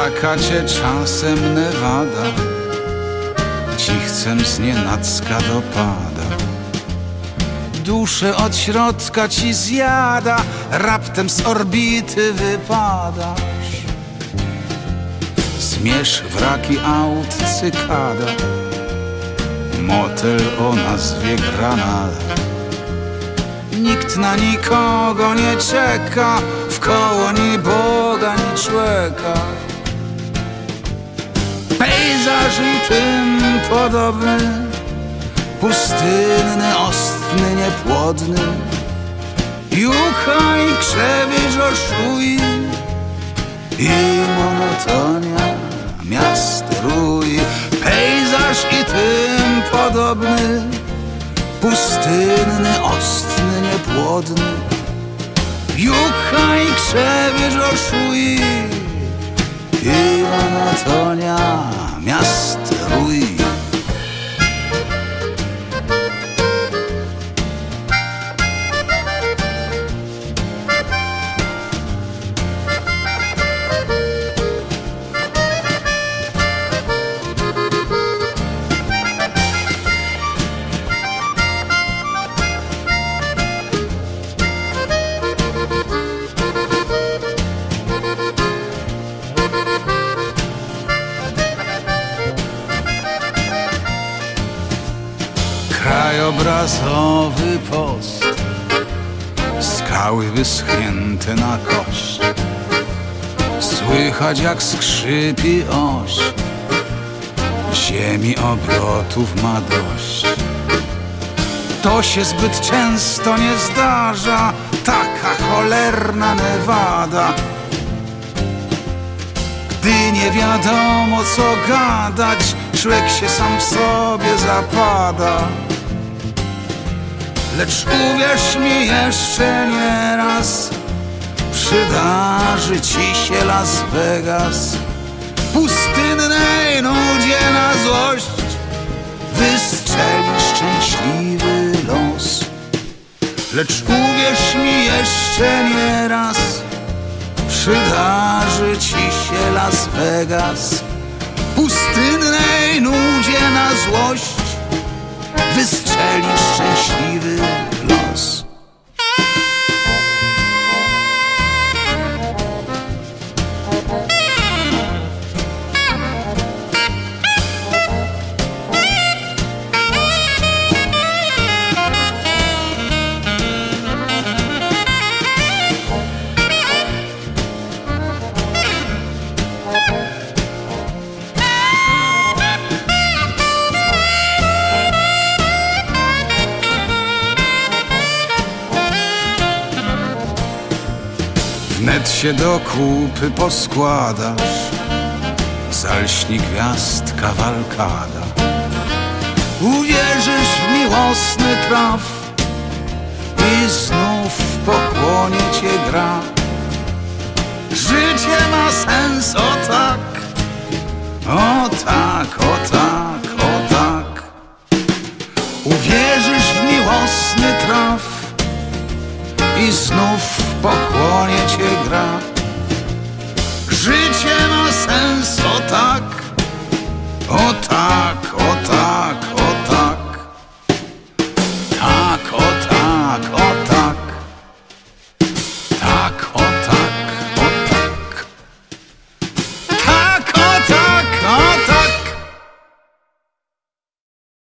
Taka cię czasem Nevada cichcem znienacka dopada. Duszę od środka ci zjada, raptem z orbity wypadasz. Zmierz wraki aut cykada, motel o nazwie Granada. Nikt na nikogo nie czeka, wkoło ni Boga, ni człowieka. Pejzaż i tym podobny, pustynny, ostny, niepłodny. Jucha i krzewicz oszui i monotonia miast rój. Pejzaż i tym podobny, pustynny, ostny, niepłodny. Jucha i krzewicz oszui i monotonia miast rój. Krajobrazowy post, skały wyschnięte na kość. Słychać jak skrzypi oś, ziemi obrotów ma dość. To się zbyt często nie zdarza, taka cholerna Nevada. Gdy nie wiadomo co gadać, człowiek się sam w sobie zapada. Lecz uwierz mi jeszcze nie raz, przydarzy ci się Las Vegas. Pustynnej nudzie na złość wystrzeli szczęśliwy los. Lecz uwierz mi jeszcze nie raz, przydarzy ci się Las Vegas. Pustynnej nudzie na złość wystrzeli szczęśliwy los. Wnet się do kupy poskładasz, zalśni gwiazd kawalkada. Uwierzysz w miłosny traf i znów w pokłonie cię gra. Życie ma sens, o tak, o tak, o tak, o tak. Uwierzysz w miłosny traf i znów w pokłonie cię gra. Życie ma sens, o tak, o tak.